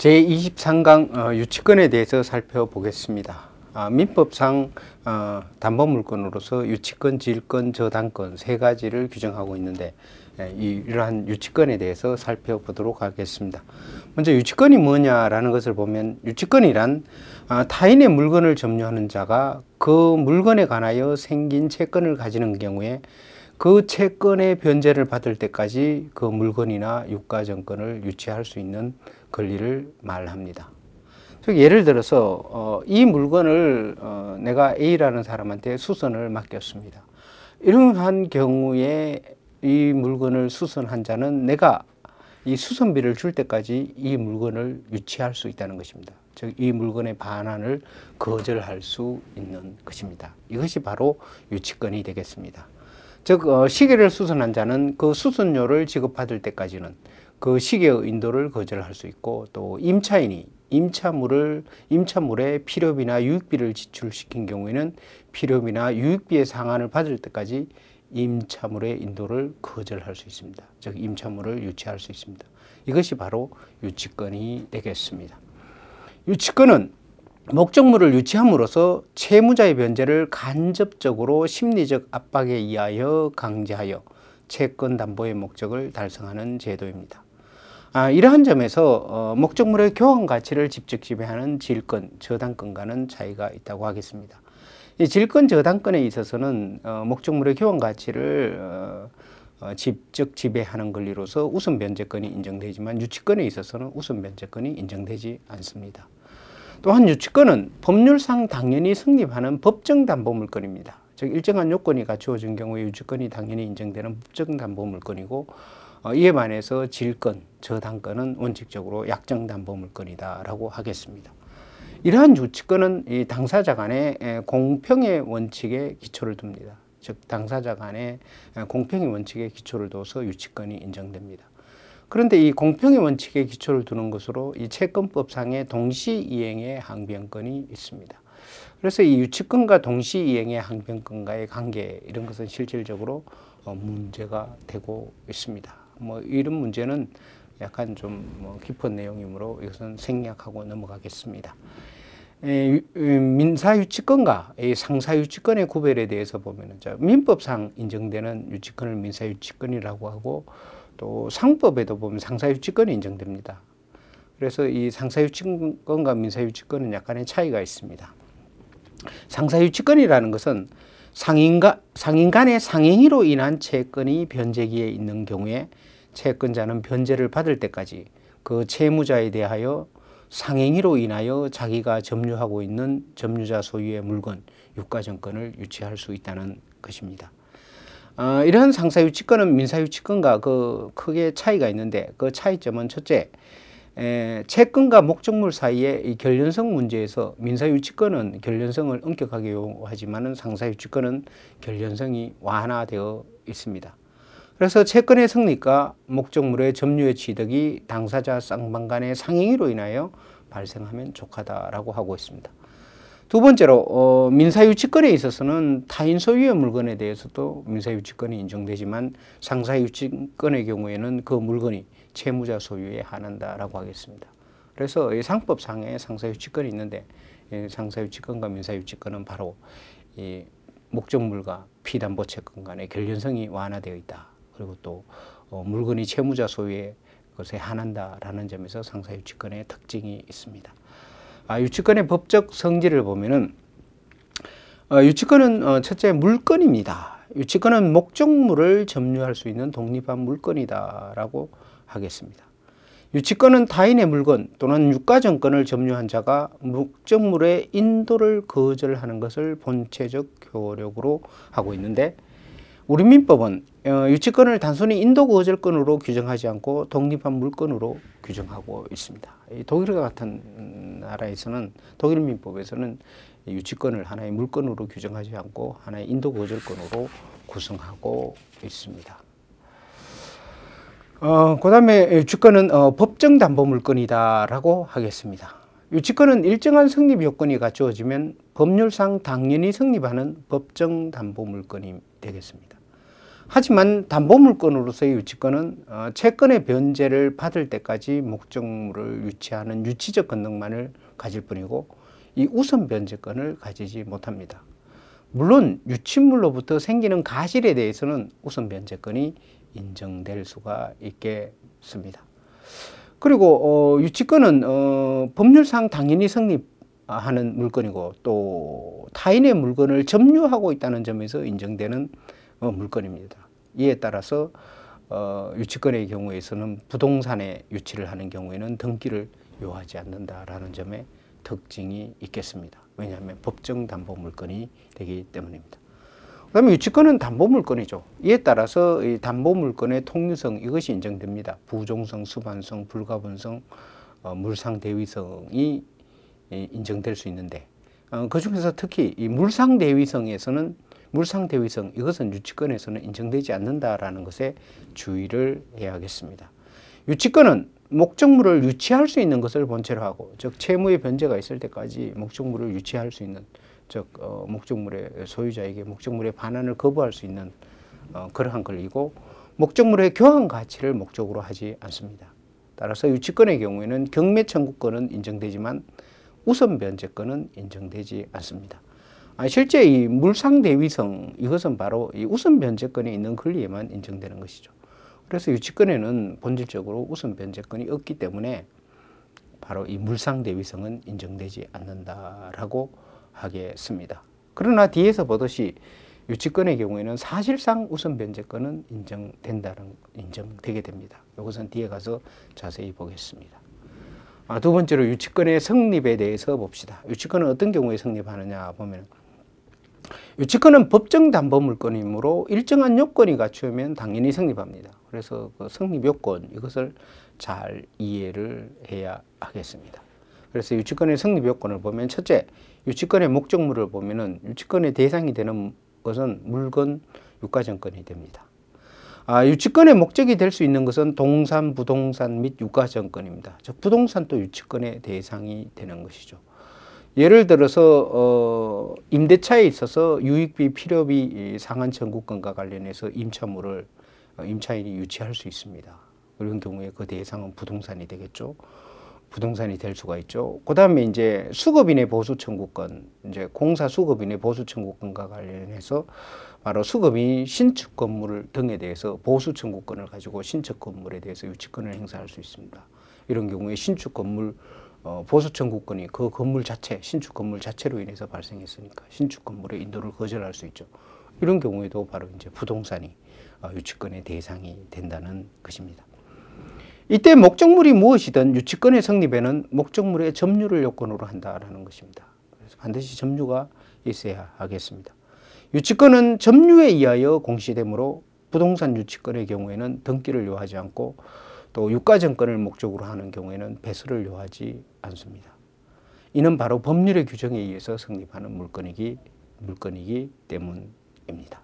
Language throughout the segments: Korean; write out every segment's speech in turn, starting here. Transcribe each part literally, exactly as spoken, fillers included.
제이십삼 강 어, 유치권에 대해서 살펴보겠습니다. 아, 민법상 어, 담보물권으로서 유치권, 질권, 저당권 세 가지를 규정하고 있는데 예, 이러한 유치권에 대해서 살펴보도록 하겠습니다. 먼저 유치권이 뭐냐라는 것을 보면 유치권이란 아, 타인의 물건을 점유하는 자가 그 물건에 관하여 생긴 채권을 가지는 경우에 그 채권의 변제를 받을 때까지 그 물건이나 유가증권을 유치할 수 있는 권리를 말합니다. 즉 예를 들어서 어, 이 물건을 어, 내가 A라는 사람한테 수선을 맡겼습니다. 이러한 경우에 이 물건을 수선한 자는 내가 이 수선비를 줄 때까지 이 물건을 유치할 수 있다는 것입니다. 즉 이 물건의 반환을 거절할 수 있는 것입니다. 이것이 바로 유치권이 되겠습니다. 즉 어, 시계를 수선한 자는 그 수선료를 지급받을 때까지는 그 시계의 인도를 거절할 수 있고, 또 임차인이 임차물을 임차물에 필요비나 유익비를 지출시킨 경우에는 필요비나 유익비의 상한을 받을 때까지 임차물의 인도를 거절할 수 있습니다. 즉 임차물을 유치할 수 있습니다. 이것이 바로 유치권이 되겠습니다. 유치권은 목적물을 유치함으로써 채무자의 변제를 간접적으로 심리적 압박에 의하여 강제하여 채권 담보의 목적을 달성하는 제도입니다. 아, 이러한 점에서 어, 목적물의 교환 가치를 직접 지배하는 질권, 저당권과는 차이가 있다고 하겠습니다. 이 질권, 저당권에 있어서는 어, 목적물의 교환 가치를 어, 어, 직접 지배하는 권리로서 우선 변제권이 인정되지만 유치권에 있어서는 우선 변제권이 인정되지 않습니다. 또한 유치권은 법률상 당연히 성립하는 법정 담보물권입니다. 즉 일정한 요건이 갖추어진 경우에 유치권이 당연히 인정되는 법정 담보물권이고, 어, 이에 반해서 질권, 저당권은 원칙적으로 약정 담보물권이다라고 하겠습니다. 이러한 유치권은 이 당사자 간의 공평의 원칙에 기초를 둡니다. 즉 당사자 간의 공평의 원칙에 기초를 둬서 유치권이 인정됩니다. 그런데 이 공평의 원칙에 기초를 두는 것으로 이 채권법상의 동시이행의 항변권이 있습니다. 그래서 이 유치권과 동시이행의 항변권과의 관계, 이런 것은 실질적으로 문제가 되고 있습니다. 뭐 이런 문제는 약간 좀 뭐 깊은 내용이므로 이것은 생략하고 넘어가겠습니다. 에, 민사유치권과 상사유치권의 구별에 대해서 보면 민법상 인정되는 유치권을 민사유치권이라고 하고, 또 상법에도 보면 상사유치권이 인정됩니다. 그래서 이 상사유치권과 민사유치권은 약간의 차이가 있습니다. 상사유치권이라는 것은 상인과, 상인 간의 상행위로 인한 채권이 변제기에 있는 경우에 채권자는 변제를 받을 때까지 그 채무자에 대하여 상행위로 인하여 자기가 점유하고 있는 점유자 소유의 물건, 유가증권을 유치할 수 있다는 것입니다. 어, 이러한 상사유치권은 민사유치권과 그 크게 차이가 있는데, 그 차이점은 첫째, 에, 채권과 목적물 사이의 이 결연성 문제에서 민사유치권은 결연성을 엄격하게 요구하지만 상사유치권은 결연성이 완화되어 있습니다. 그래서 채권의 성립과 목적물의 점유의 취득이 당사자 쌍방 간의 상행위로 인하여 발생하면 족하다라고 하고 있습니다. 두 번째로 어, 민사유치권에 있어서는 타인 소유의 물건에 대해서도 민사유치권이 인정되지만 상사유치권의 경우에는 그 물건이 채무자 소유에 한한다라고 하겠습니다. 그래서 이 상법상의 상사유치권이 있는데, 이 상사유치권과 민사유치권은 바로 이 목적물과 피담보채권 간의 결연성이 완화되어 있다. 그리고 또 어, 물건이 채무자 소유의 것에 한한다라는 점에서 상사유치권의 특징이 있습니다. 아, 유치권의 법적 성질을 보면은 어, 유치권은 어, 첫째 물건입니다. 유치권은 목적물을 점유할 수 있는 독립한 물건이다라고 하겠습니다. 유치권은 타인의 물건 또는 유가증권을 점유한 자가 목적물의 인도를 거절하는 것을 본체적 효력으로 하고 있는데, 우리 민법은 어, 유치권을 단순히 인도 거절권으로 규정하지 않고 독립한 물건으로 규정하고 있습니다. 이 독일과 같은 나라에서는, 독일 민법에서는 유치권을 하나의 물건으로 규정하지 않고 하나의 인도 거절권으로 구성하고 있습니다. 어, 그 다음에 유치권은 어, 법정 담보물권이다라고 하겠습니다. 유치권은 일정한 성립 요건이 갖추어지면 법률상 당연히 성립하는 법정 담보물권이 되겠습니다. 하지만 담보물건으로서의 유치권은 어, 채권의 변제를 받을 때까지 목적물을 유치하는 유치적 권능만을 가질 뿐이고 이 우선 변제권을 가지지 못합니다. 물론 유치물로부터 생기는 가실에 대해서는 우선 변제권이 인정될 수가 있겠습니다. 그리고 어, 유치권은 어, 법률상 당연히 성립하는 물건이고 또 타인의 물건을 점유하고 있다는 점에서 인정되는 어, 물건입니다. 이에 따라서 어, 유치권의 경우에서는 부동산에 유치를 하는 경우에는 등기를 요하지 않는다라는 점에 특징이 있겠습니다. 왜냐하면 법정 담보 물건이 되기 때문입니다. 그 다음에 유치권은 담보 물건이죠. 이에 따라서 이 담보 물건의 통유성 이것이 인정됩니다. 부종성, 수반성, 불가분성, 어, 물상대위성이 인정될 수 있는데 어, 그 중에서 특히 이 물상대위성에서는 물상대위성 이것은 유치권에서는 인정되지 않는다라는 것에 주의를 해야겠습니다. 유치권은 목적물을 유치할 수 있는 것을 본체로 하고 즉 채무의 변제가 있을 때까지 목적물을 유치할 수 있는 즉 어, 목적물의 소유자에게 목적물의 반환을 거부할 수 있는 어, 그러한 권리고 목적물의 교환 가치를 목적으로 하지 않습니다. 따라서 유치권의 경우에는 경매 청구권은 인정되지만 우선 변제권은 인정되지 않습니다. 아, 실제 이 물상대위성 이것은 바로 이 우선 변제권에 있는 권리에만 인정되는 것이죠. 그래서 유치권에는 본질적으로 우선 변제권이 없기 때문에 바로 이 물상대위성은 인정되지 않는다라고 하겠습니다. 그러나 뒤에서 보듯이 유치권의 경우에는 사실상 우선 변제권은 인정된다는 인정되게 됩니다. 이것은 뒤에 가서 자세히 보겠습니다. 아, 두 번째로 유치권의 성립에 대해서 봅시다. 유치권은 어떤 경우에 성립하느냐 보면 유치권은 법정 담보 물건이므로 일정한 요건이 갖추면 당연히 성립합니다. 그래서 그 성립 요건 이것을 잘 이해를 해야 하겠습니다. 그래서 유치권의 성립 요건을 보면 첫째, 유치권의 목적물을 보면은 유치권의 대상이 되는 것은 물건 유가증권이 됩니다. 아, 유치권의 목적이 될 수 있는 것은 동산, 부동산 및 유가증권입니다. 즉 부동산도 유치권의 대상이 되는 것이죠. 예를 들어서 어, 임대차에 있어서 유익비, 필요비 상한 청구권과 관련해서 임차물을 어, 임차인이 유치할 수 있습니다. 그런 경우에 그 대상은 부동산이 되겠죠. 부동산이 될 수가 있죠. 그 다음에 이제 수급인의 보수 청구권, 이제 공사 수급인의 보수 청구권과 관련해서 바로 수급인이 신축 건물 등에 대해서 보수 청구권을 가지고 신축 건물에 대해서 유치권을 행사할 수 있습니다. 이런 경우에 신축 건물 어, 보수 청구권이 그 건물 자체, 신축 건물 자체로 인해서 발생했으니까 신축 건물의 인도를 거절할 수 있죠. 이런 경우에도 바로 이제 부동산이 어, 유치권의 대상이 된다는 것입니다. 이때 목적물이 무엇이든 유치권의 성립에는 목적물의 점유를 요건으로 한다라는 것입니다. 그래서 반드시 점유가 있어야 하겠습니다. 유치권은 점유에 의하여 공시되므로 부동산 유치권의 경우에는 등기를 요하지 않고 또 유가증권을 목적으로 하는 경우에는 배수를 요하지 않습니다. 이는 바로 법률의 규정에 의해서 성립하는 물건이기, 물건이기 때문입니다.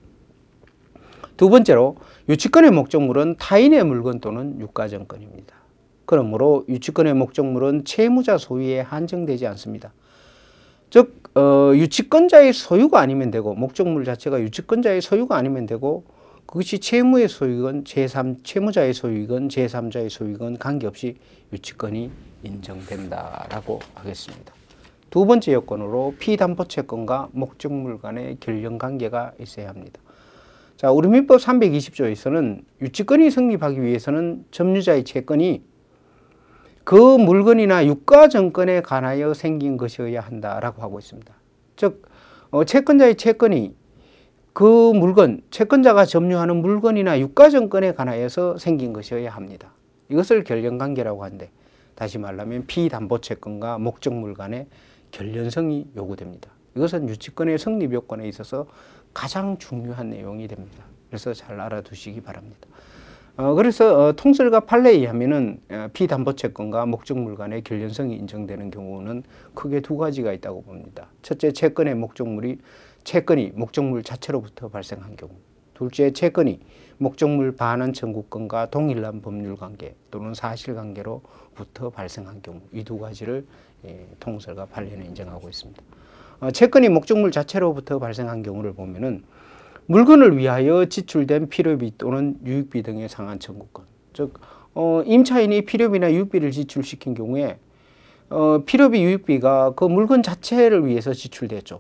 두 번째로 유치권의 목적물은 타인의 물건 또는 유가증권입니다. 그러므로 유치권의 목적물은 채무자 소유에 한정되지 않습니다. 즉 어, 유치권자의 소유가 아니면 되고 목적물 자체가 유치권자의 소유가 아니면 되고 그것이 채무의 소유건 제삼, 채무자의 소유건 제삼자의 소유건 관계없이 유치권이 인정된다라고 하겠습니다. 두 번째 요건으로 피담보채권과 목적물 간의 결연관계가 있어야 합니다. 자, 우리 민법 삼백이십 조에서는 유치권이 성립하기 위해서는 점유자의 채권이 그 물건이나 유가증권에 관하여 생긴 것이어야 한다라고 하고 있습니다. 즉 어, 채권자의 채권이 그 물건, 채권자가 점유하는 물건이나 유가증권에 관하여서 생긴 것이어야 합니다. 이것을 결연관계라고 하는데 다시 말하면 피담보채권과 목적물 간의 결연성이 요구됩니다. 이것은 유치권의 성립 요건에 있어서 가장 중요한 내용이 됩니다. 그래서 잘 알아두시기 바랍니다. 어, 그래서 어, 통설과 판례에 의하면은 어, 피담보채권과 목적물 간의 결연성이 인정되는 경우는 크게 두 가지가 있다고 봅니다. 첫째, 채권의 목적물이 채권이 목적물 자체로부터 발생한 경우. 둘째, 채권이 목적물 반환 청구권과 동일한 법률관계 또는 사실관계로부터 발생한 경우. 이 두 가지를 예, 통설과 판례는 인정하고 있습니다. 어, 채권이 목적물 자체로부터 발생한 경우를 보면은 물건을 위하여 지출된 필요비 또는 유익비 등의 상한 청구권. 즉 어, 임차인이 필요비나 유익비를 지출시킨 경우에 어, 필요비 유익비가 그 물건 자체를 위해서 지출됐죠.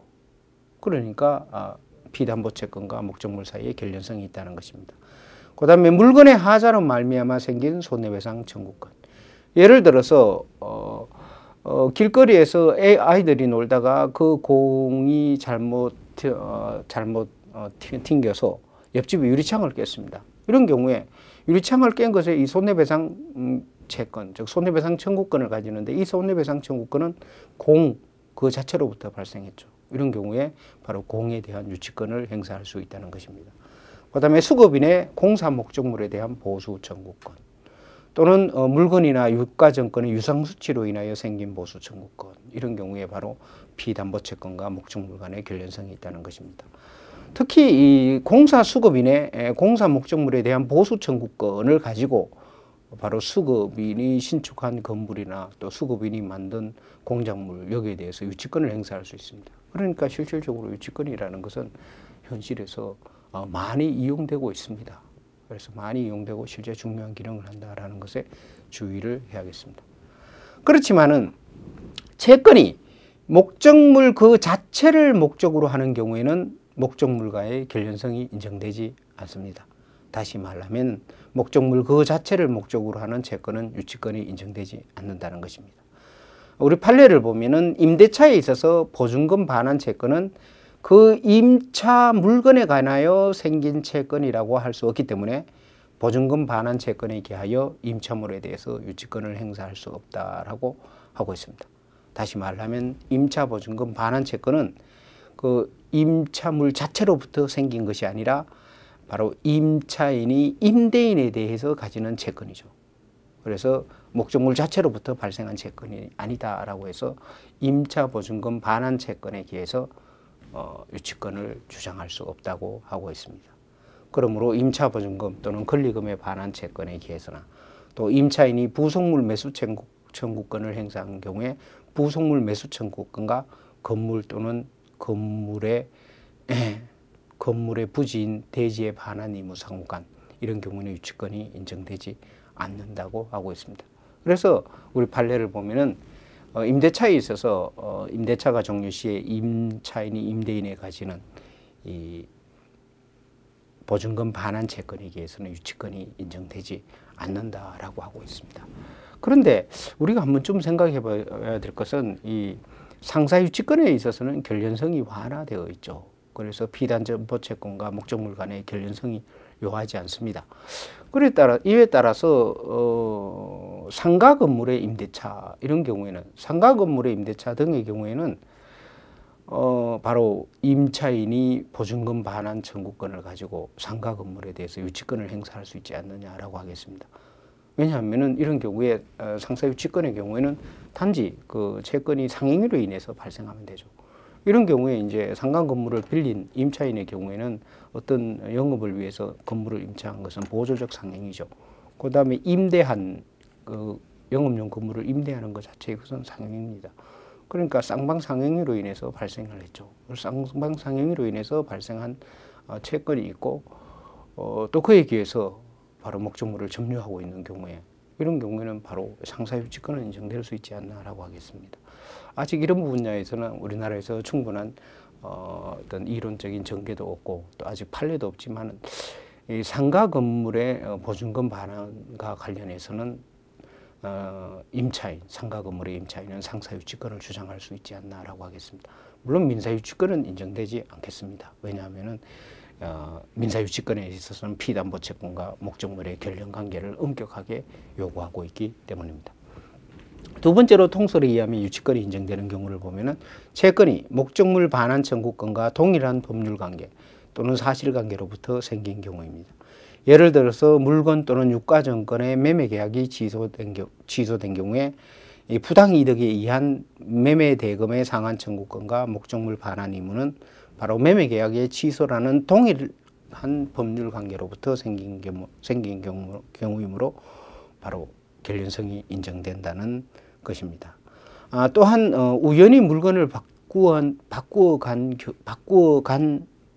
그러니까 아, 피담보채권과 목적물 사이에 결연성이 있다는 것입니다. 그 다음에 물건의 하자로 말미암아 생긴 손해배상 청구권. 예를 들어서 어, 어, 길거리에서 애, 아이들이 놀다가 그 공이 잘못 어, 잘못 어, 튕겨서 옆집에 유리창을 깼습니다. 이런 경우에 유리창을 깬 것에 이 손해배상 음, 채권, 즉 손해배상 청구권을 가지는데 이 손해배상 청구권은 공 그 자체로부터 발생했죠. 이런 경우에 바로 공에 대한 유치권을 행사할 수 있다는 것입니다. 그 다음에 수급인의 공사 목적물에 대한 보수 청구권 또는 어, 물건이나 유가증권의 유상수치로 인하여 생긴 보수 청구권 이런 경우에 바로 피담보채권과 목적물 간의 결연성이 있다는 것입니다. 특히 이 공사 수급인의 공사 목적물에 대한 보수 청구권을 가지고 바로 수급인이 신축한 건물이나 또 수급인이 만든 공작물 여기에 대해서 유치권을 행사할 수 있습니다. 그러니까 실질적으로 유치권이라는 것은 현실에서 많이 이용되고 있습니다. 그래서 많이 이용되고 실제 중요한 기능을 한다라는 것에 주의를 해야겠습니다. 그렇지만은 채권이 목적물 그 자체를 목적으로 하는 경우에는 목적물과의 결연성이 인정되지 않습니다. 다시 말하면 목적물 그 자체를 목적으로 하는 채권은 유치권이 인정되지 않는다는 것입니다. 우리 판례를 보면은 임대차에 있어서 보증금 반환 채권은 그 임차 물건에 관하여 생긴 채권이라고 할 수 없기 때문에 보증금 반환 채권에 기하여 임차물에 대해서 유치권을 행사할 수 없다라고 하고 있습니다. 다시 말하면 임차 보증금 반환 채권은 그 임차물 자체로부터 생긴 것이 아니라 바로 임차인이 임대인에 대해서 가지는 채권이죠. 그래서 목적물 자체로부터 발생한 채권이 아니다라고 해서 임차 보증금 반환 채권에 기해서 어, 유치권을 주장할 수 없다고 하고 있습니다. 그러므로 임차 보증금 또는 권리금의 반환 채권에 기해서나 또 임차인이 부속물 매수 청구, 청구권을 행사한 경우에 부속물 매수 청구권과 건물 또는 건물의 건물의 부지인 대지의 반환 의무 상호간 이런 경우는 유치권이 인정되지 않는다고 하고 있습니다. 그래서 우리 판례를 보면은 어, 임대차에 있어서 어, 임대차가 종료 시에 임차인이 임대인에 가지는 이 보증금 반환 채권에 대해서는 유치권이 인정되지 않는다라고 하고 있습니다. 그런데 우리가 한번 좀 생각해 봐야 될 것은 이 상사 유치권에 있어서는 결연성이 완화되어 있죠. 그래서 피담보채권과 목적물 간의 결연성이 요하지 않습니다. 그에 따라 이에 따라서 어, 상가 건물의 임대차 이런 경우에는 상가 건물의 임대차 등의 경우에는 어, 바로 임차인이 보증금 반환 청구권을 가지고 상가 건물에 대해서 유치권을 행사할 수 있지 않느냐라고 하겠습니다. 왜냐하면은 이런 경우에 어, 상사 유치권의 경우에는 단지 그 채권이 상행위로 인해서 발생하면 되죠. 이런 경우에 이제 상가 건물을 빌린 임차인의 경우에는 어떤 영업을 위해서 건물을 임차한 것은 보조적 상행이죠. 그 다음에 임대한 그 영업용 건물을 임대하는 것 자체의 것은 상행입니다. 그러니까 쌍방상행위로 인해서 발생을 했죠. 쌍방상행위로 인해서 발생한 채권이 있고 어, 또 그에 비해서 바로 목적물을 점유하고 있는 경우에 이런 경우에는 바로 상사유치권은 인정될 수 있지 않나라고 하겠습니다. 아직 이런 분야에서는 우리나라에서 충분한 어, 어떤 이론적인 전개도 없고 또 아직 판례도 없지만 이 상가 건물의 보증금 반환과 관련해서는 어, 임차인, 상가 건물의 임차인은 상사유치권을 주장할 수 있지 않나라고 하겠습니다. 물론 민사유치권은 인정되지 않겠습니다. 왜냐하면은 어, 민사유치권에 있어서는 피담보채권과 목적물의 결연관계를 엄격하게 요구하고 있기 때문입니다. 두 번째로 통설에 의하면 유치권이 인정되는 경우를 보면은 채권이 목적물 반환 청구권과 동일한 법률관계 또는 사실관계로부터 생긴 경우입니다. 예를 들어서 물건 또는 유가증권의 매매계약이 취소된, 겨, 취소된 경우에 이 부당이득에 의한 매매대금의 상환 청구권과 목적물 반환 의무는 바로 매매계약의 취소라는 동일한 법률관계로부터 생긴 경우, 생긴 경우, 경우이므로 바로 결연성이 인정된다는 것입니다. 아, 또한 어, 우연히 물건을 바꾸어, 바꾸어 간, 바꾸어 간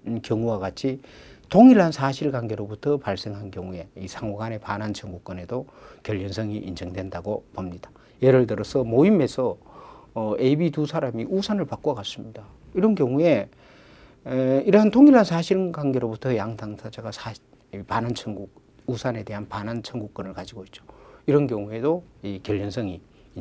경우와 같이 동일한 사실관계로부터 발생한 경우에 이 상호간의 반환 청구권에도 결연성이 인정된다고 봅니다. 예를 들어서 모임에서 어, A, B 두 사람이 우산을 바꿔갔습니다. 이런 경우에 에, 이러한 동일한 사실관계로부터 양 당사자가 사, 반환 청구, 우산에 대한 반환 청구권을 가지고 있죠. 이런 경우에도 이 결연성이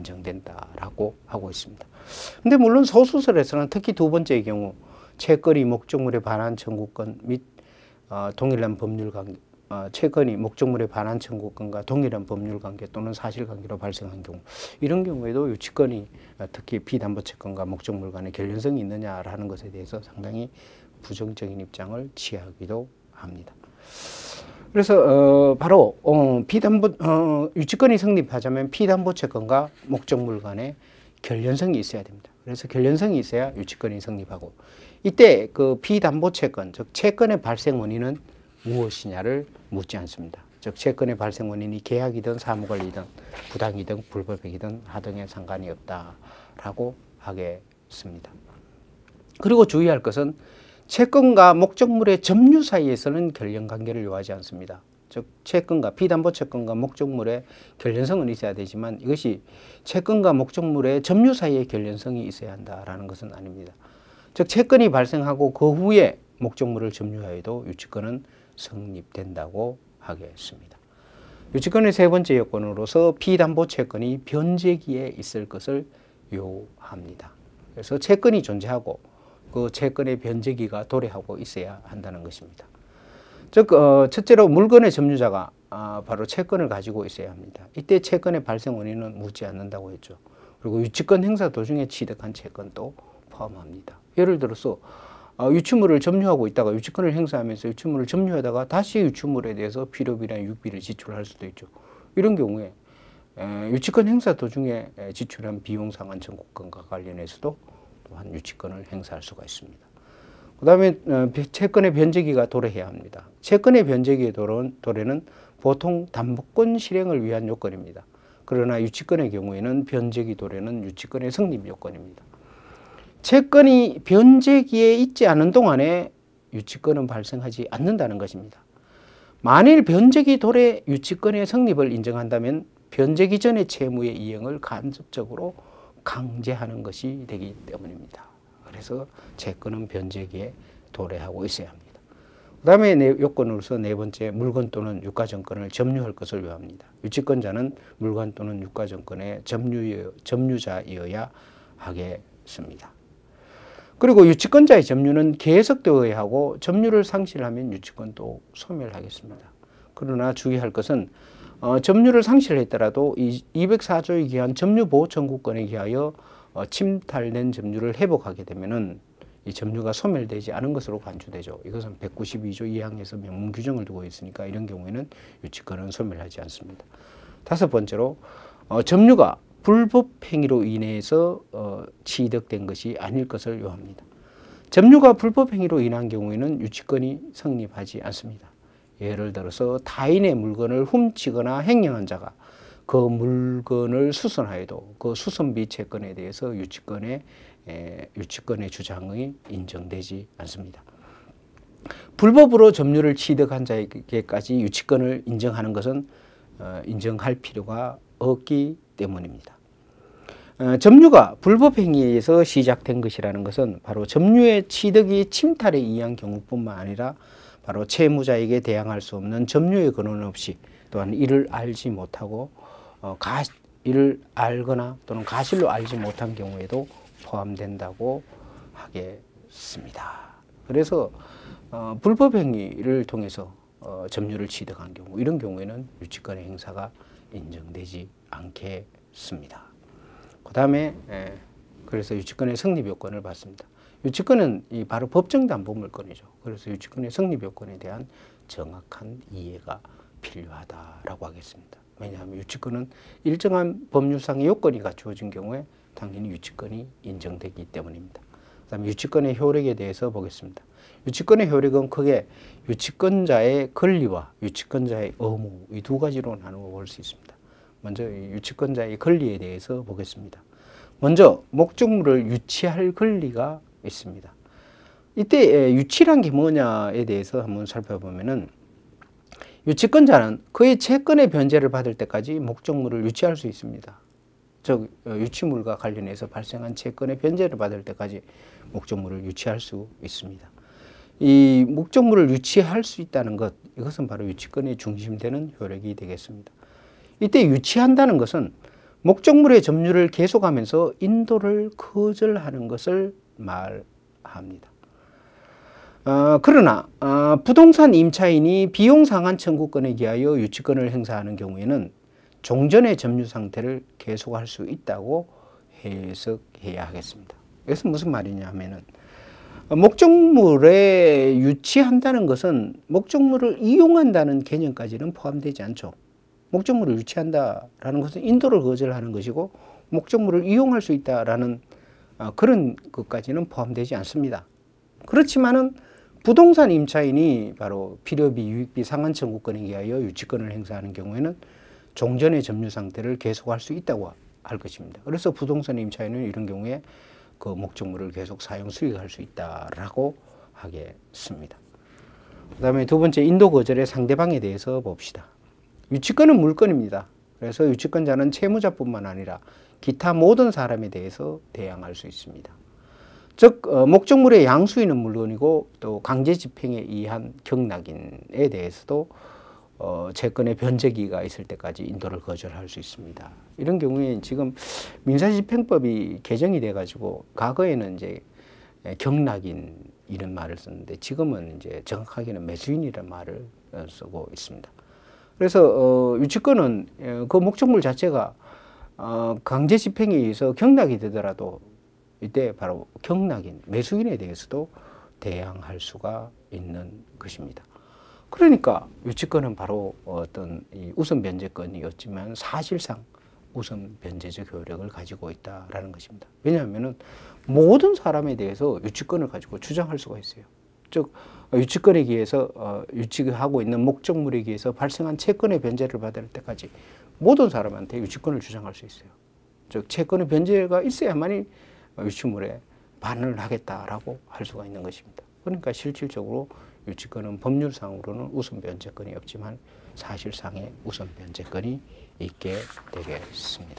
인정된다라고 하고 있습니다. 근데 물론 소수설에서는 특히 두 번째의 경우 채권이 목적물의 반환 청구권 및 어, 동일한 법률 관계, 어, 채권이 목적물의 반환 청구권과 동일한 법률 관계 또는 사실관계로 발생한 경우, 이런 경우에도 유치권이 어, 특히 피담보채권과 목적물 간의 결연성이 있느냐라는 것에 대해서 상당히 부정적인 입장을 취하기도 합니다. 그래서 어, 바로 어, 피담보 어, 유치권이 성립하자면 피담보채권과 목적물 간의 결연성이 있어야 됩니다. 그래서 결연성이 있어야 유치권이 성립하고, 이때 그 피담보채권, 즉 채권의 발생 원인은 무엇이냐를 묻지 않습니다. 즉 채권의 발생 원인이 계약이든 사무관리든 부당이든 불법행위든 하등에 상관이 없다라고 하겠습니다. 그리고 주의할 것은 채권과 목적물의 점유 사이에서는 결연관계를 요하지 않습니다. 즉 채권과 피담보채권과 목적물의 결연성은 있어야 되지만 이것이 채권과 목적물의 점유 사이의 결연성이 있어야 한다라는 것은 아닙니다. 즉 채권이 발생하고 그 후에 목적물을 점유하여도 유치권은 성립된다고 하겠습니다. 유치권의 세 번째 요건으로서 피담보채권이 변제기에 있을 것을 요합니다. 그래서 채권이 존재하고 그 채권의 변제기가 도래하고 있어야 한다는 것입니다. 즉 어, 첫째로 물건의 점유자가 아, 바로 채권을 가지고 있어야 합니다. 이때 채권의 발생 원인은 묻지 않는다고 했죠. 그리고 유치권 행사 도중에 취득한 채권도 포함합니다. 예를 들어서 어, 유치물을 점유하고 있다가 유치권을 행사하면서 유치물을 점유하다가 다시 유치물에 대해서 필요비나 유비를 지출할 수도 있죠. 이런 경우에 에, 유치권 행사 도중에 지출한 비용 상환 청구권과 관련해서도 또한 유치권을 행사할 수가 있습니다. 그 다음에 채권의 변제기가 도래해야 합니다. 채권의 변제기의 도래는 보통 담보권 실행을 위한 요건입니다. 그러나 유치권의 경우에는 변제기 도래는 유치권의 성립 요건입니다. 채권이 변제기에 있지 않은 동안에 유치권은 발생하지 않는다는 것입니다. 만일 변제기 도래 유치권의 성립을 인정한다면 변제기 전의 채무의 이행을 간접적으로 강제하는 것이 되기 때문입니다. 그래서 채권은 변제기에 도래하고 있어야 합니다. 그 다음에 요건으로서 네 번째, 물건 또는 유가증권을 점유할 것을 요합니다. 유치권자는 물건 또는 유가증권의 점유, 점유자이어야 하겠습니다. 그리고 유치권자의 점유는 계속되어야 하고 점유를 상실하면 유치권도 소멸하겠습니다. 그러나 주의할 것은 어, 점유를 상실했더라도 이 이백사 조에 기한 점유보호 청구권에 기하여 어, 침탈된 점유를 회복하게 되면은 이 점유가 소멸되지 않은 것으로 간주되죠. 이것은 백구십이 조 이 항에서 명문 규정을 두고 있으니까 이런 경우에는 유치권은 소멸하지 않습니다. 다섯 번째로 어, 점유가 불법 행위로 인해서 어, 취득된 것이 아닐 것을 요합니다. 점유가 불법 행위로 인한 경우에는 유치권이 성립하지 않습니다. 예를 들어서 타인의 물건을 훔치거나 횡령한 자가 그 물건을 수선하여도 그 수선비 채권에 대해서 유치권의 에, 유치권의 주장이 인정되지 않습니다. 불법으로 점유를 취득한 자에게까지 유치권을 인정하는 것은 어, 인정할 필요가 없기 때문입니다. 어, 점유가 불법 행위에 의해서 시작된 것이라는 것은 바로 점유의 취득이 침탈에 의한 경우뿐만 아니라 바로 채무자에게 대항할 수 없는 점유의 근원 없이 또한 이를 알지 못하고 어, 가, 이를 알거나 또는 가실로 알지 못한 경우에도 포함된다고 하겠습니다. 그래서 어, 불법 행위를 통해서 어, 점유를 취득한 경우, 이런 경우에는 유치권의 행사가 인정되지 않겠습니다. 그 다음에 예, 그래서 유치권의 성립 요건을 봤습니다. 유치권은 이 바로 법정 담보물권이죠. 그래서 유치권의 성립 요건에 대한 정확한 이해가 필요하다라고 하겠습니다. 왜냐하면 유치권은 일정한 법률상의 요건이 갖추어진 경우에 당연히 유치권이 인정되기 때문입니다. 그 다음에 유치권의 효력에 대해서 보겠습니다. 유치권의 효력은 크게 유치권자의 권리와 유치권자의 의무, 이 두 가지로 나누어 볼 수 있습니다. 먼저 유치권자의 권리에 대해서 보겠습니다. 먼저 목적물을 유치할 권리가 있습니다. 이때 유치란 게 뭐냐에 대해서 한번 살펴보면은 유치권자는 그의 채권의 변제를 받을 때까지 목적물을 유치할 수 있습니다. 즉 유치물과 관련해서 발생한 채권의 변제를 받을 때까지 목적물을 유치할 수 있습니다. 이 목적물을 유치할 수 있다는 것, 이것은 바로 유치권의 중심되는 효력이 되겠습니다. 이때 유치한다는 것은 목적물의 점유를 계속하면서 인도를 거절하는 것을 말합니다. 어, 그러나 어, 부동산 임차인이 비용 상환 청구권에 기하여 유치권을 행사하는 경우에는 종전의 점유 상태를 계속할 수 있다고 해석해야 하겠습니다. 이것은 무슨 말이냐 하면은 목적물에 유치한다는 것은 목적물을 이용한다는 개념까지는 포함되지 않죠. 목적물을 유치한다라는 것은 인도를 거절하는 것이고 목적물을 이용할 수 있다라는 그런 것까지는 포함되지 않습니다. 그렇지만은 부동산 임차인이 바로 필요비, 유익비, 상환 청구권에 의하여 유치권을 행사하는 경우에는 종전의 점유 상태를 계속할 수 있다고 할 것입니다. 그래서 부동산 임차인은 이런 경우에 그 목적물을 계속 사용 수익할 수 있다라고 하겠습니다. 그 다음에 두 번째, 인도 거절의 상대방에 대해서 봅시다. 유치권은 물건입니다. 그래서 유치권자는 채무자뿐만 아니라 기타 모든 사람에 대해서 대항할 수 있습니다. 즉 어, 목적물의 양수인은 물론이고 또 강제 집행에 의한 경락인에 대해서도 어, 채권의 변제기가 있을 때까지 인도를 거절할 수 있습니다. 이런 경우에 지금 민사집행법이 개정이 돼 가지고 과거에는 이제 경락인 이런 말을 썼는데 지금은 이제 정확하게는 매수인이라는 말을 쓰고 있습니다. 그래서 어, 유치권은 그 목적물 자체가 어, 강제 집행에 의해서 경락이 되더라도 이때 바로 경락인, 매수인에 대해서도 대항할 수가 있는 것입니다. 그러니까 유치권은 바로 어떤 이 우선 변제권이었지만 사실상 우선 변제적 효력을 가지고 있다라는 것입니다. 왜냐하면은 모든 사람에 대해서 유치권을 가지고 주장할 수가 있어요. 즉 유치권에 의해서 어, 유치하고 있는 목적물에 의해서 발생한 채권의 변제를 받을 때까지 모든 사람한테 유치권을 주장할 수 있어요. 즉 채권의 변제가 있어야만이 유치물에 반응을 하겠다라고 할 수가 있는 것입니다. 그러니까 실질적으로 유치권은 법률상으로는 우선 변제권이 없지만 사실상의 우선 변제권이 있게 되겠습니다.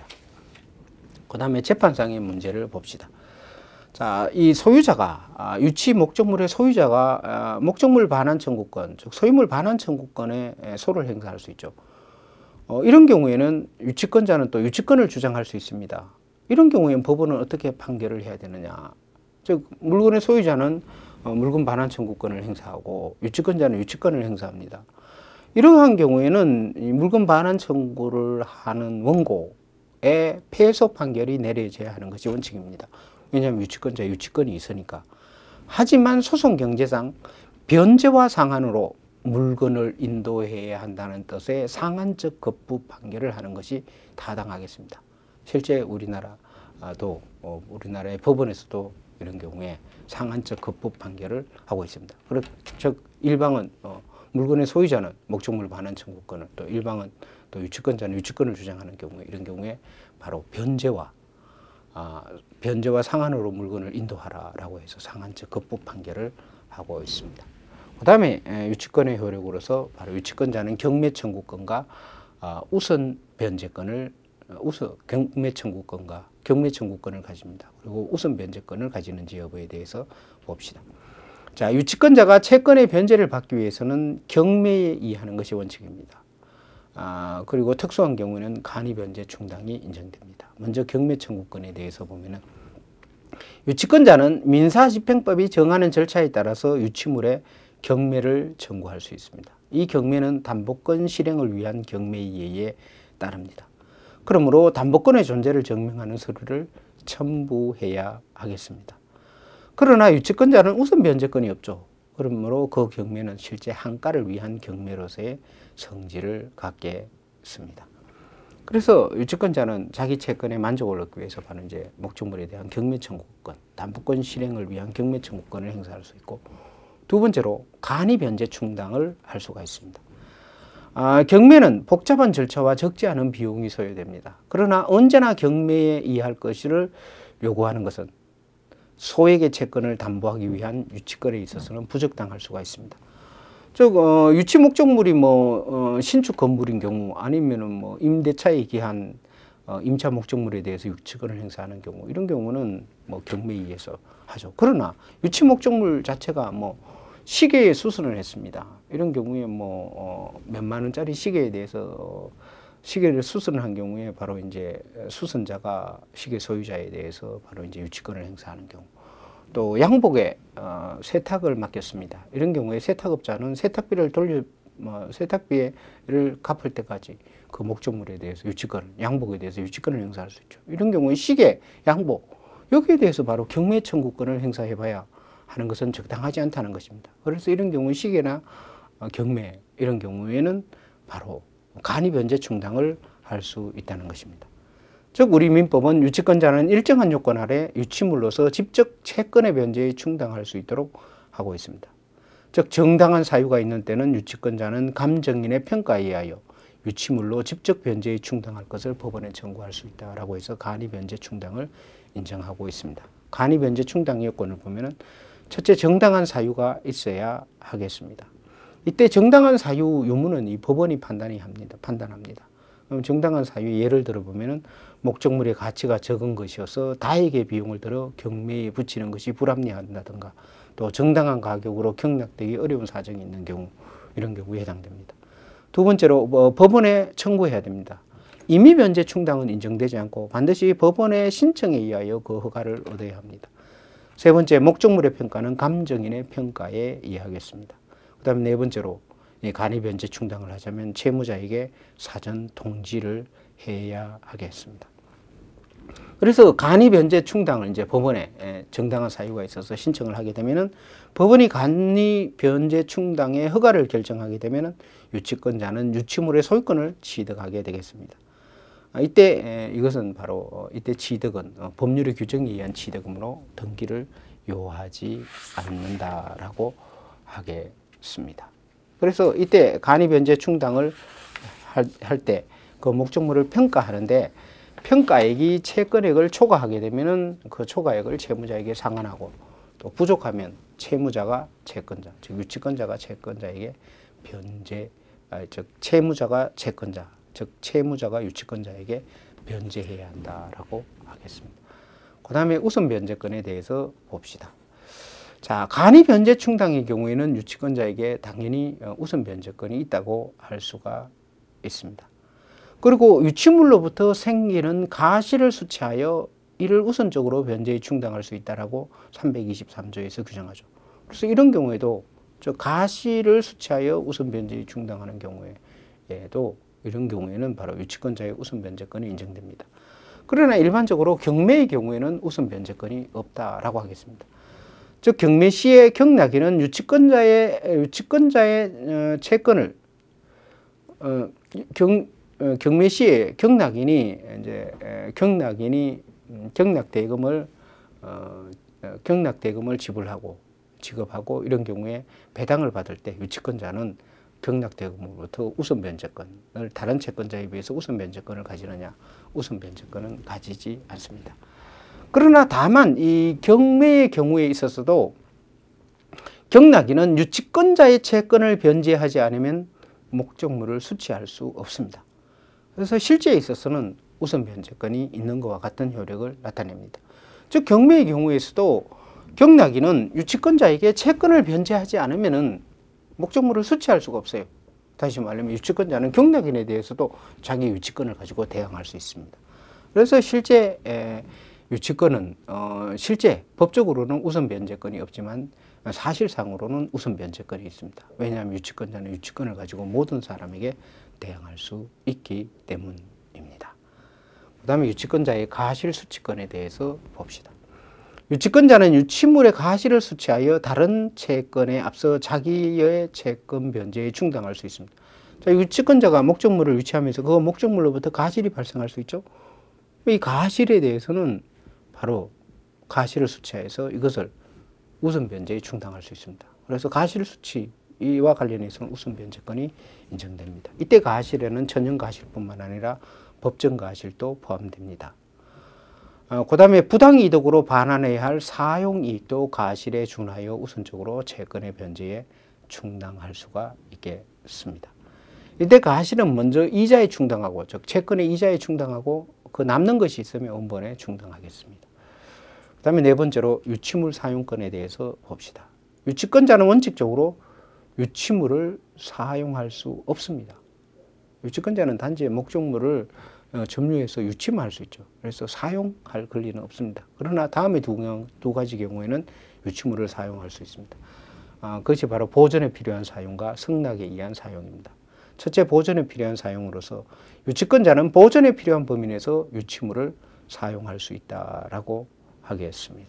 그 다음에 재판상의 문제를 봅시다. 자, 이 소유자가, 유치 목적물의 소유자가 목적물 반환 청구권, 즉 소유물 반환 청구권에 소를 행사할 수 있죠. 어, 이런 경우에는 유치권자는 또 유치권을 주장할 수 있습니다. 이런 경우에는 법원은 어떻게 판결을 해야 되느냐. 즉 물건의 소유자는 어, 물건 반환 청구권을 행사하고 유치권자는 유치권을 행사합니다. 이러한 경우에는 이 물건 반환 청구를 하는 원고에 패소 판결이 내려져야 하는 것이 원칙입니다. 왜냐하면 유치권자 유치권이 있으니까. 하지만 소송 경제상 변제와 상환으로 물건을 인도해야 한다는 뜻의 상한적 겁부 판결을 하는 것이 타당하겠습니다. 실제 우리나라도 어, 우리나라의 법원에서도 이런 경우에 상한적 겁부 판결을 하고 있습니다. 즉 일방은 어, 물건의 소유자는 목적물 반환 청구권을, 또 일방은 또 유치권자는 유치권을 주장하는 경우에 이런 경우에 바로 변제와 아, 변제와 상한으로 물건을 인도하라라고 해서 상한적 겁부 판결을 하고 있습니다. 그 다음에 유치권의 효력으로서 바로 유치권자는 경매 청구권과 아, 우선 변제권을 우선 경매 청구권과 경매 청구권을 가집니다. 그리고 우선 변제권을 가지는지 여부에 대해서 봅시다. 자, 유치권자가 채권의 변제를 받기 위해서는 경매에 의하는 것이 원칙입니다. 아, 그리고 특수한 경우는 간이 변제 충당이 인정됩니다. 먼저 경매 청구권에 대해서 보면은 유치권자는 민사집행법이 정하는 절차에 따라서 유치물에 경매를 청구할 수 있습니다. 이 경매는 담보권 실행을 위한 경매이에 따릅니다. 그러므로 담보권의 존재를 증명하는 서류를 첨부해야 하겠습니다. 그러나 유치권자는 우선 변제권이 없죠. 그러므로 그 경매는 실제 한가를 위한 경매로서의 성질을 갖겠습니다. 그래서 유치권자는 자기 채권에 만족을 얻기 위해서 바로 이제 목적물에 대한 경매 청구권, 담보권 실행을 위한 경매 청구권을 행사할 수 있고, 두 번째로 간이 변제 충당을 할 수가 있습니다. 아, 경매는 복잡한 절차와 적지 않은 비용이 소요됩니다. 그러나 언제나 경매에 의할 것을 요구하는 것은 소액의 채권을 담보하기 위한 유치권에 있어서는 부적당할 수가 있습니다. 즉 어, 유치 목적물이 뭐 어, 신축 건물인 경우 아니면은 뭐 임대차에 기한 어, 임차 목적물에 대해서 유치권을 행사하는 경우 이런 경우는 뭐 경매에 의해서 하죠. 그러나 유치 목적물 자체가 뭐 시계에 수선을 했습니다. 이런 경우에 뭐 어, 몇만 원짜리 시계에 대해서 시계를 수선한 경우에 바로 이제 수선자가 시계 소유자에 대해서 바로 이제 유치권을 행사하는 경우. 또 양복에 어, 세탁을 맡겼습니다. 이런 경우에 세탁업자는 세탁비를 돌려 뭐, 세탁비를 갚을 때까지 그 목적물에 대해서 유치권, 양복에 대해서 유치권을 행사할 수 있죠. 이런 경우에 시계, 양복 여기에 대해서 바로 경매 청구권을 행사해봐야 하는 것은 적당하지 않다는 것입니다. 그래서 이런 경우 시계나 어, 경매 이런 경우에는 바로 간이 변제 충당을 할 수 있다는 것입니다. 즉 우리 민법은 유치권자는 일정한 요건 아래 유치물로서 직접 채권의 변제에 충당할 수 있도록 하고 있습니다. 즉 정당한 사유가 있는 때는 유치권자는 감정인의 평가에 의하여 유치물로 직접 변제에 충당할 것을 법원에 청구할 수 있다라고 해서 간이 변제 충당을 인정하고 있습니다. 간이 변제 충당 요건을 보면은 첫째 정당한 사유가 있어야 하겠습니다. 이때 정당한 사유 유무는 이 법원이 판단이 합니다. 판단합니다. 그럼 정당한 사유 예를 들어 보면은 목적물의 가치가 적은 것이어서 다액의 비용을 들어 경매에 붙이는 것이 불합리하다든가 또 정당한 가격으로 경락되기 어려운 사정이 있는 경우 이런 경우에 해당됩니다. 두 번째로 뭐 법원에 청구해야 됩니다. 임의 변제 충당은 인정되지 않고 반드시 법원의 신청에 의하여 그 허가를 얻어야 합니다. 세 번째 목적물의 평가는 감정인의 평가에 의하겠습니다. 그 다음에 네 번째로 간이 변제 충당을 하자면 채무자에게 사전 통지를 해야 하겠습니다. 그래서 간이 변제 충당을 이제 법원에 정당한 사유가 있어서 신청을 하게 되면은 법원이 간이 변제 충당의 허가를 결정하게 되면은 유치권자는 유치물의 소유권을 취득하게 되겠습니다. 이때 이것은 바로 이때 취득은 법률의 규정에 의한 취득으로 등기를 요하지 않는다라고 하겠습니다. 그래서 이때 간이 변제 충당을 할 때 그 목적물을 평가하는데 평가액이 채권액을 초과하게 되면은 그 초과액을 채무자에게 상환하고 또 부족하면 채무자가 채권자, 즉 유치권자가 채권자에게 변제, 아니, 즉 채무자가 채권자, 즉 채무자가 유치권자에게 변제해야 한다라고 하겠습니다. 그 다음에 우선 변제권에 대해서 봅시다. 자, 간이 변제 충당의 경우에는 유치권자에게 당연히 우선 변제권이 있다고 할 수가 있습니다. 그리고 유치물로부터 생기는 가시를 수취하여 이를 우선적으로 변제에 충당할 수 있다라고 삼백이십삼 조에서 규정하죠. 그래서 이런 경우에도 저 가시를 수취하여 우선 변제에 충당하는 경우에도 이런 경우에는 바로 유치권자의 우선 변제권이 인정됩니다. 그러나 일반적으로 경매의 경우에는 우선 변제권이 없다라고 하겠습니다. 즉 경매 시의 경락인은 유치권자의 유치권자의 채권을 어, 경 어, 경매 시에 경락인이 이제 경락인이 경락 대금을 어, 경락 대금을 지불하고 지급하고 이런 경우에 배당을 받을 때 유치권자는 경락 대금으로부터 우선 변제권을 다른 채권자에 비해서 우선 변제권을 가지느냐? 우선 변제권은 가지지 않습니다. 그러나 다만 이 경매의 경우에 있어서도 경락인은 유치권자의 채권을 변제하지 않으면 목적물을 수취할 수 없습니다. 그래서 실제에 있어서는 우선 변제권이 있는 것과 같은 효력을 나타냅니다. 즉 경매의 경우에서도 경락인은 유치권자에게 채권을 변제하지 않으면은 목적물을 수취할 수가 없어요. 다시 말하면 유치권자는 경락인에 대해서도 자기 유치권을 가지고 대항할 수 있습니다. 그래서 실제 에, 유치권은 어, 실제 법적으로는 우선 변제권이 없지만 사실상으로는 우선 변제권이 있습니다. 왜냐하면 유치권자는 유치권을 가지고 모든 사람에게 대항할 수 있기 때문입니다. 그 다음에 유치권자의 가실 수취권에 대해서 봅시다. 유치권자는 유치물의 가실을 수취하여 다른 채권에 앞서 자기의 채권 변제에 충당할 수 있습니다. 자, 유치권자가 목적물을 유치하면서 그 목적물로부터 가실이 발생할 수 있죠. 이 가실에 대해서는 바로 가실을 수취해서 이것을 우선 변제에 충당할 수 있습니다. 그래서 가실 수취와 관련해서는 우선 변제권이 인정됩니다. 이때 가실에는 천연 가실뿐만 아니라 법정 가실도 포함됩니다. 어, 그 다음에 부당이득으로 반환해야 할 사용이익도 가실에 준하여 우선적으로 채권의 변제에 충당할 수가 있겠습니다. 이때 가실은 먼저 이자에 충당하고, 즉 채권의 이자에 충당하고 그 남는 것이 있으면 원본에 충당하겠습니다. 그 다음에 네 번째로 유치물 사용권에 대해서 봅시다. 유치권자는 원칙적으로 유치물을 사용할 수 없습니다. 유치권자는 단지 목적물을 점유해서 유치만 할 수 있죠. 그래서 사용할 권리는 없습니다. 그러나 다음에 두, 경, 두 가지 경우에는 유치물을 사용할 수 있습니다. 아, 그것이 바로 보존에 필요한 사용과 승낙에 의한 사용입니다. 첫째, 보존에 필요한 사용으로서 유치권자는 보존에 필요한 범위 내에서 유치물을 사용할 수 있다라고 하겠습니다.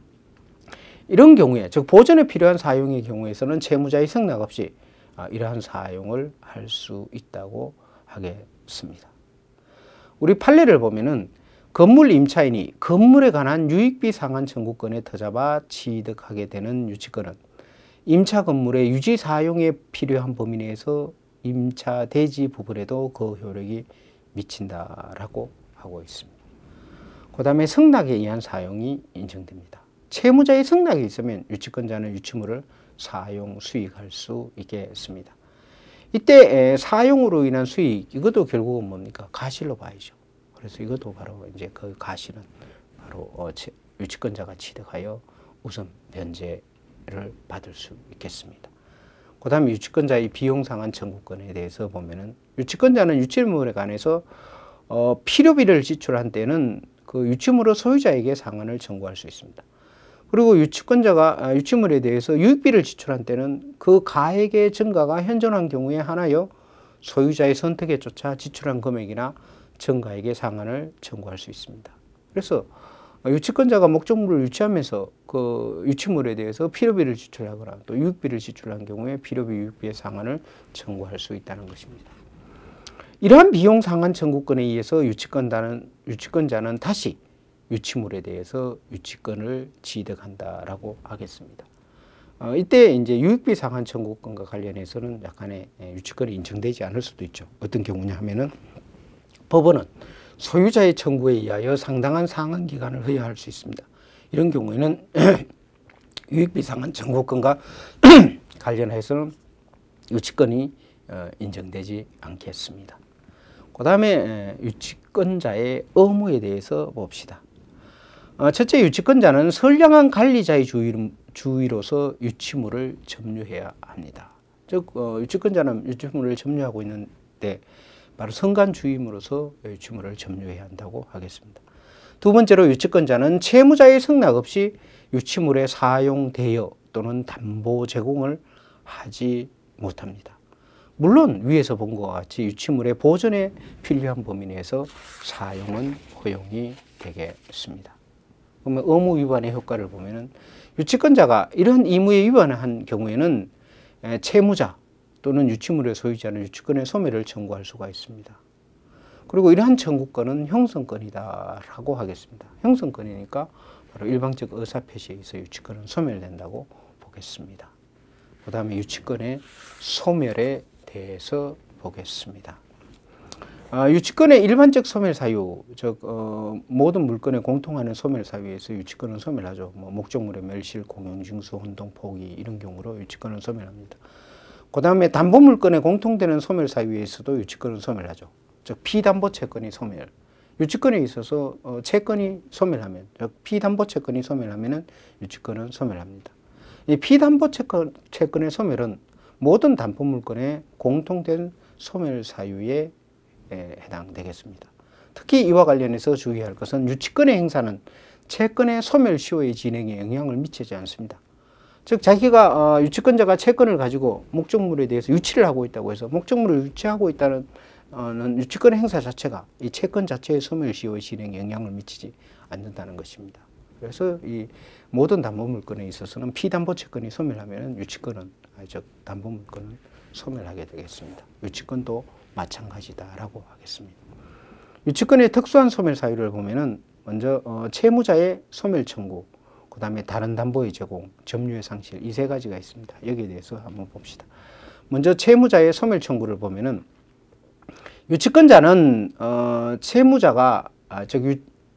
이런 경우에, 즉 보존에 필요한 사용의 경우에서는 채무자의 승낙 없이 아, 이러한 사용을 할 수 있다고 하겠습니다. 우리 판례를 보면은 건물 임차인이 건물에 관한 유익비 상환 청구권에 터잡아 취득하게 되는 유치권은 임차 건물의 유지 사용에 필요한 범위 내에서 임차 대지 부분에도 그 효력이 미친다라고 하고 있습니다. 그 다음에 승낙에 의한 사용이 인정됩니다. 채무자의 승낙이 있으면 유치권자는 유치물을 사용, 수익할 수 있겠습니다. 이때 사용으로 인한 수익, 이것도 결국은 뭡니까? 가실로 봐야죠. 그래서 이것도 바로 이제 그 가실은 바로 유치권자가 취득하여 우선 변제를 받을 수 있겠습니다. 그 다음에 유치권자의 비용 상환 청구권에 대해서 보면은 유치권자는 유치물에 관해서 어, 필요비를 지출한 때는 그 유치물의 소유자에게 상환을 청구할 수 있습니다. 그리고 유치권자가 유치물에 대해서 유익비를 지출한 때는 그 가액의 증가가 현존한 경우에 한하여 소유자의 선택에 쫓아 지출한 금액이나 전가액의 상환을 청구할 수 있습니다. 그래서 유치권자가 목적물을 유치하면서 그 유치물에 대해서 필요비를 지출하거나 또 유익비를 지출한 경우에 필요비, 유익비의 상환을 청구할 수 있다는 것입니다. 이러한 비용 상환 청구권에 의해서 유치권자는, 유치권자는 다시 유치물에 대해서 유치권을 취득한다라고 하겠습니다. 어, 이때 이제 유익비 상환 청구권과 관련해서는 약간의 유치권이 인정되지 않을 수도 있죠. 어떤 경우냐 하면은 법원은 소유자의 청구에 의하여 상당한 상환 기간을 허용할 수 있습니다. 이런 경우에는 유익비 상환 청구권과 관련해서는 유치권이 인정되지 않겠습니다. 그 다음에 유치권자의 의무에 대해서 봅시다. 첫째, 유치권자는 선량한 관리자의 주의로서 유치물을 점유해야 합니다. 즉 유치권자는 유치물을 점유하고 있는데 바로 선관주임으로서 유치물을 점유해야 한다고 하겠습니다. 두 번째로 유치권자는 채무자의 승낙 없이 유치물의 사용, 대여 또는 담보 제공을 하지 못합니다. 물론 위에서 본 것과 같이 유치물의 보존에 필요한 범위 내에서 사용은 허용이 되겠습니다. 그러면 의무 위반의 효과를 보면은 유치권자가 이런 의무에 위반한 경우에는 채무자 또는 유치물의 소유자는 유치권의 소멸을 청구할 수가 있습니다. 그리고 이러한 청구권은 형성권이다라고 하겠습니다. 형성권이니까 바로 일방적 의사표시에 의해서 유치권은 소멸된다고 보겠습니다. 그 다음에 유치권의 소멸에 대해서 보겠습니다. 아, 유치권의 일반적 소멸 사유, 즉 어, 모든 물건에 공통하는 소멸 사유에서 유치권은 소멸하죠. 뭐 목적물의 멸실, 공용, 징수, 혼동, 포기 이런 경우로 유치권은 소멸합니다. 그 다음에 담보물건에 공통되는 소멸 사유에서도 유치권은 소멸하죠. 즉 피담보 채권이 소멸. 유치권에 있어서 어, 채권이 소멸하면, 즉 피담보 채권이 소멸하면은 유치권은 소멸합니다. 이 피담보 채권, 채권의 소멸은 모든 담보물건에 공통된 소멸 사유에 에, 해당되겠습니다. 특히 이와 관련해서 주의할 것은 유치권의 행사는 채권의 소멸 시효의 진행에 영향을 미치지 않습니다. 즉 자기가 어, 유치권자가 채권을 가지고 목적물에 대해서 유치를 하고 있다고 해서 목적물을 유치하고 있다는 어, 유치권 행사 자체가 이 채권 자체의 소멸 시효의 진행에 영향을 미치지 않는다는 것입니다. 그래서 이 모든 담보물건에 있어서는 피담보 채권이 소멸하면 유치권은 즉 담보물건은 소멸하게 되겠습니다. 유치권도 마찬가지다라고 하겠습니다. 유치권의 특수한 소멸 사유를 보면은 먼저 어, 채무자의 소멸 청구, 그 다음에 다른 담보의 제공, 점유의 상실 이 세 가지가 있습니다. 여기에 대해서 한번 봅시다. 먼저 채무자의 소멸 청구를 보면은 유치권자는 어, 채무자가 아, 즉 유,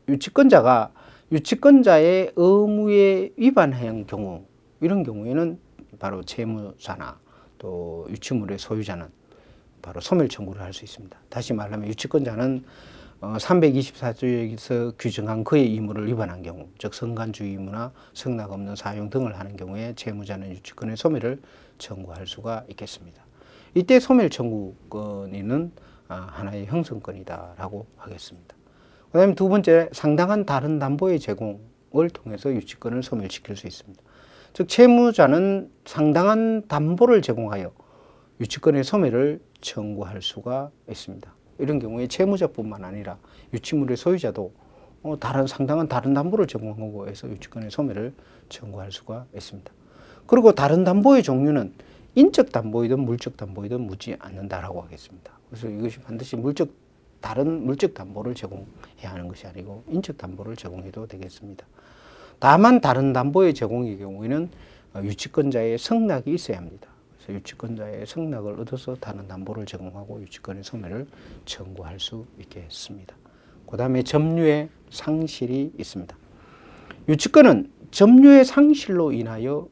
유치권자가 유치권자의 의무에 위반한 경우, 이런 경우에는 바로 채무자나 또 유치물의 소유자는 바로 소멸 청구를 할 수 있습니다. 다시 말하면 유치권자는 어, 삼백이십사 조에서 규정한 그의 의무를 위반한 경우, 즉 성간주의 의무나 성납 없는 사용 등을 하는 경우에 채무자는 유치권의 소멸을 청구할 수가 있겠습니다. 이때 소멸 청구권은 아, 하나의 형성권이다라고 하겠습니다. 그 다음에 두 번째, 상당한 다른 담보의 제공을 통해서 유치권을 소멸시킬 수 있습니다. 즉 채무자는 상당한 담보를 제공하여 유치권의 소멸을 청구할 수가 있습니다. 이런 경우에 채무자뿐만 아니라 유치물의 소유자도 어, 다른 상당한 다른 담보를 제공하고 해서 유치권의 소멸을 청구할 수가 있습니다. 그리고 다른 담보의 종류는 인적 담보이든 물적 담보이든 묻지 않는다라고 하겠습니다. 그래서 이것이 반드시 물적 다른 물적 담보를 제공해야 하는 것이 아니고 인적 담보를 제공해도 되겠습니다. 다만 다른 담보의 제공의 경우에는 유치권자의 승낙이 있어야 합니다. 그래서 유치권자의 승낙을 얻어서 다른 담보를 제공하고 유치권의 소멸을 청구할 수 있겠습니다. 그 다음에 점유의 상실이 있습니다. 유치권은 점유의 상실로 인하여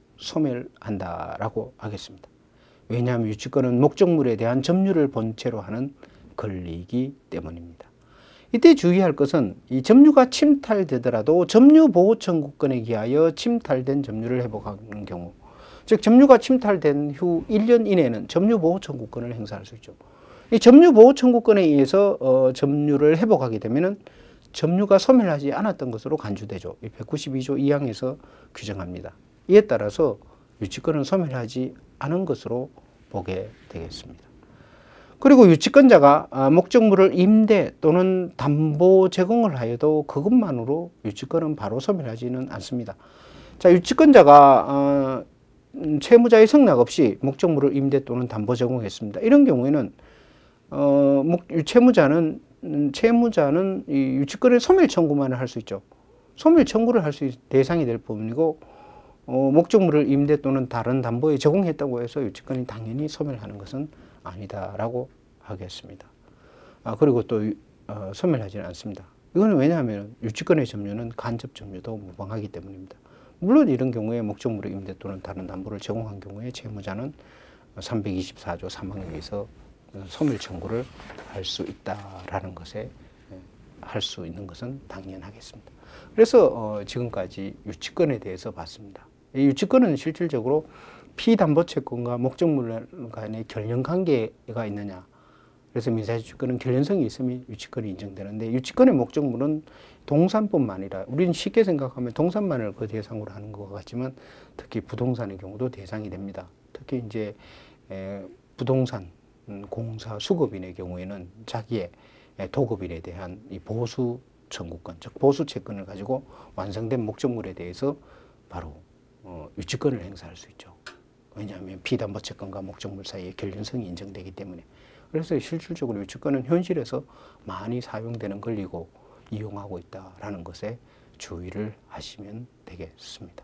소멸한다라고 하겠습니다. 왜냐하면 유치권은 목적물에 대한 점유를 본체로 하는 권리이기 때문입니다. 이때 주의할 것은 이 점유가 침탈되더라도 점유보호 청구권에 기하여 침탈된 점유를 회복하는 경우, 즉 점유가 침탈된 후 일 년 이내에는 점유보호 청구권을 행사할 수 있죠. 이 점유보호 청구권에 의해서 어, 점유를 회복하게 되면은 점유가 소멸하지 않았던 것으로 간주되죠. 이 백구십이 조 이 항에서 규정합니다. 이에 따라서 유치권은 소멸하지 않은 것으로 보게 되겠습니다. 그리고 유치권자가 목적물을 임대 또는 담보 제공을 하여도 그것만으로 유치권은 바로 소멸하지는 않습니다. 자, 유치권자가 어, 채무자의 승낙 없이 목적물을 임대 또는 담보 제공했습니다. 이런 경우에는 어, 채무자는 채무자는 이 유치권의 소멸 청구만을 할 수 있죠. 소멸 청구를 할 수 있는 대상이 될 부분이고 어, 목적물을 임대 또는 다른 담보에 제공했다고 해서 유치권이 당연히 소멸하는 것은 아니다라고 하겠습니다. 아, 그리고 또 어, 소멸하지는 않습니다. 이거는 왜냐하면 유치권의 점유는 간접 점유도 무방하기 때문입니다. 물론 이런 경우에 목적물의 임대 또는 다른 담보를 제공한 경우에 채무자는 삼백이십사 조 삼 항에서 소멸 청구를 할 수 있다라는 것에 할 수 있는 것은 당연하겠습니다. 그래서 어, 지금까지 유치권에 대해서 봤습니다. 이 유치권은 실질적으로 피담보채권과 목적물 간의 결연관계가 있느냐. 그래서 민사유치권은 결연성이 있으면 유치권이 인정되는데 유치권의 목적물은 동산뿐만 아니라 우리는 쉽게 생각하면 동산만을 그 대상으로 하는 것 같지만 특히 부동산의 경우도 대상이 됩니다. 특히 이제 에, 부동산 공사 수급인의 경우에는 자기의 도급인에 대한 이 보수 청구권, 즉 보수 채권을 가지고 완성된 목적물에 대해서 바로 어, 유치권을 행사할 수 있죠. 왜냐하면 피담보채권과 목적물 사이에 결연성이 인정되기 때문에. 그래서 실질적으로 유치권은 현실에서 많이 사용되는 권리고 이용하고 있다라는 것에 주의를 하시면 되겠습니다.